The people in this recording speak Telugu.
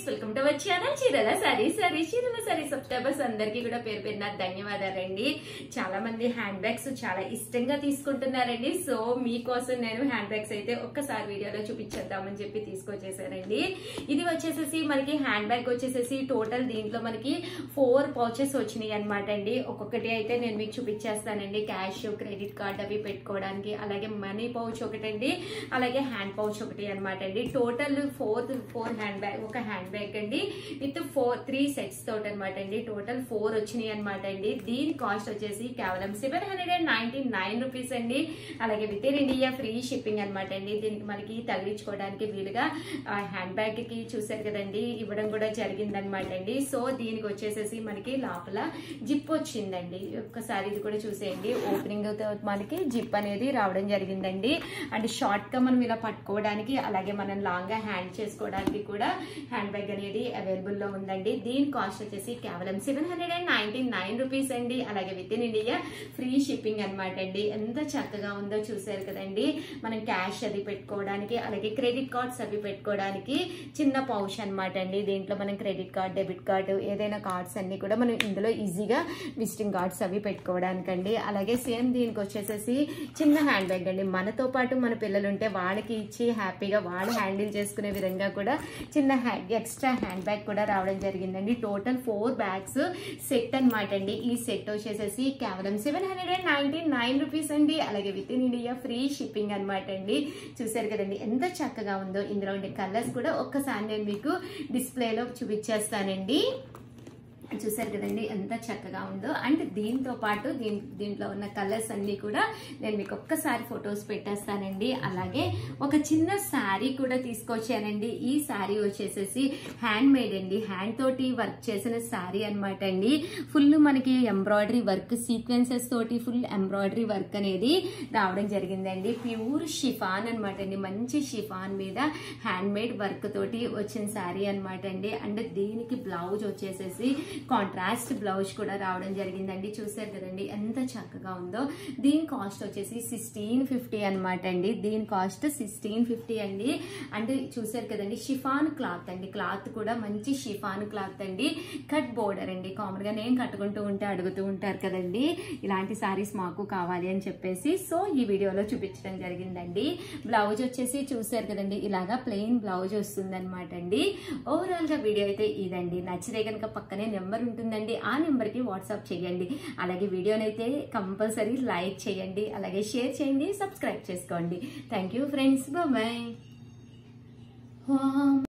వెల్కమ్ టు అవర్ ఛానల్ చీరల సారీస్. చీరల సారీ సబ్స్క్రైబర్స్ అందరికీ కూడా పేరు పేరున ధన్యవాదాలండి. చాలా మంది హ్యాండ్ బ్యాగ్స్ చాలా ఇష్టంగా తీసుకుంటున్నారండి. సో మీకోసం నేను హ్యాండ్ బ్యాగ్స్ అయితే ఒక్కసారి వీడియోలో చూపించేద్దామని చెప్పి తీసుకొచ్చేసానండి. ఇది వచ్చేసేసి మనకి హ్యాండ్ బ్యాగ్ వచ్చేసేసి టోటల్ దీంట్లో మనకి 4 పౌచెస్ వచ్చినాయి అనమాట అండి. ఒక్కొక్కటి అయితే నేను మీకు చూపించేస్తానండి. క్యాష్, క్రెడిట్ కార్డ్ అవి పెట్టుకోవడానికి, అలాగే మనీ పౌచ్ ఒకటండి, అలాగే హ్యాండ్ పౌచ్ ఒకటి అనమాట అండి. టోటల్ 4 హ్యాండ్ బ్యాగ్, ఒక హ్యాండ్ బ్యాగ్ అండి విత్ 3 సెట్స్ తోటి అనమాట అండి. టోటల్ 4 వచ్చినాయి అనమాట అండి. దీని కాస్ట్ వచ్చేసి కేవలం 799 రూపీస్ అండి. అలాగే within India free shipping అనమాట అండి. దీనికి మనకి తగిలించుకోవడానికి వీలుగా హ్యాండ్ బ్యాగ్ కి చూసారు కదండి, ఇవ్వడం కూడా జరిగిందనమాట అండి. సో దీనికి వచ్చేసేసి మనకి లోపల జిప్ వచ్చిందండి. ఒక్కసారి ఇది కూడా చూసేయండి. ఓపెనింగ్ తో మనకి జిప్ అనేది రావడం జరిగిందండి. అండ్ షార్ట్ గా మనం ఇలా పట్టుకోవడానికి, అలాగే మనం లాంగ్ గా హ్యాండ్ చేసుకోవడానికి కూడా హ్యాండ్ బ్యాగ్ అనేది అవైలబుల్ లో ఉందండి. దీని కాస్ట్ వచ్చేసి కేవలం 799 రూపీస్ అండి. అలాగే within India free shipping అనమాట అండి. ఎంత చక్కగా ఉందో చూసారు కదండి. మనం క్యాష్ అది పెట్టుకోవడానికి, అలాగే క్రెడిట్ కార్డ్స్ అవి పెట్టుకోవడానికి చిన్న పౌచ్ అనమాట అండి. దీంట్లో మనం క్రెడిట్ కార్డ్, డెబిట్ కార్డు, ఏదైనా కార్డ్స్ అన్ని కూడా మనం ఇందులో ఈజీగా విజిటింగ్ కార్డ్స్ అవి పెట్టుకోవడానికండి. అలాగే సేమ్ దీనికి వచ్చేసేసి చిన్న హ్యాండ్ బ్యాగ్ అండి. మనతో పాటు మన పిల్లలు ఉంటే వాళ్ళకి ఇచ్చి హ్యాపీగా వాళ్ళు హ్యాండిల్ చేసుకునే విధంగా కూడా చిన్న ఎక్స్ట్రా హ్యాండ్ బ్యాగ్ కూడా రావడం జరిగిందండి. టోటల్ 4 బ్యాగ్స్ సెట్ అనమాట అండి. ఈ సెట్ వచ్చేసేసి కేవలం 799 రూపీస్ అండి. అలాగే within India free shipping అనమాట అండి. చూసారు కదండి ఎంత చక్కగా ఉందో. ఇందులో ఉండే కలర్స్ కూడా ఒక్కసారి నేను మీకు డిస్ప్లేలో చూపించేస్తానండి. చూసారు కదండి ఎంత చక్కగా ఉందో. అండ్ దీంతో పాటు దీంట్లో ఉన్న కలర్స్ అన్ని కూడా నేను మీకు ఒక్కసారి ఫొటోస్ పెట్టేస్తానండి. అలాగే ఒక చిన్న శారీ కూడా తీసుకొచ్చానండి. ఈ శారీ వచ్చేసేసి హ్యాండ్ మేడ్ అండి. హ్యాండ్ తోటి వర్క్ చేసిన శారీ అనమాట అండి. ఫుల్ మనకి ఎంబ్రాయిడరీ వర్క్, సీక్వెన్సెస్ తోటి ఫుల్ ఎంబ్రాయిడరీ వర్క్ అనేది రావడం జరిగిందండి. ప్యూర్ షిఫాన్ అనమాట అండి. మంచి షిఫాన్ మీద హ్యాండ్ మేడ్ వర్క్ తోటి వచ్చిన శారీ అనమాట అండి. అండ్ దీనికి బ్లౌజ్ వచ్చేసేసి కాంట్రాస్ట్ బ్లౌజ్ కూడా రావడం జరిగిందండి. చూసారు కదండి ఎంత చక్కగా ఉందో. దీని కాస్ట్ వచ్చేసి 1650 అనమాట అండి. దీని కాస్ట్ 1650 అండి. అండ్ చూసారు కదండి షిఫాన్ క్లాత్ అండి. క్లాత్ కూడా మంచి షిఫాన్ క్లాత్ అండి. కట్ బోర్డర్ అండి. కామన్ గా నేను కట్టుకుంటూ ఉంటే అడుగుతూ ఉంటారు కదండి, ఇలాంటి సారీస్ మాకు కావాలి అని చెప్పేసి. సో ఈ వీడియోలో చూపించడం జరిగిందండి. బ్లౌజ్ వచ్చేసి చూసారు కదండి ఇలాగా ప్లెయిన్ బ్లౌజ్ వస్తుంది అనమాట అండి. ఓవరాల్ గా వీడియో అయితే ఇదండి. నచ్చితే కనుక పక్కనే నెంబర్ ఉంటుందండి, ఆ నెంబర్ కి వాట్సాప్ చేయండి. అలాగే వీడియోనైతే కంపల్సరీ లైక్ చేయండి, అలాగే షేర్ చేయండి, సబ్స్క్రైబ్ చేసుకోండి. Thank you friends, bye.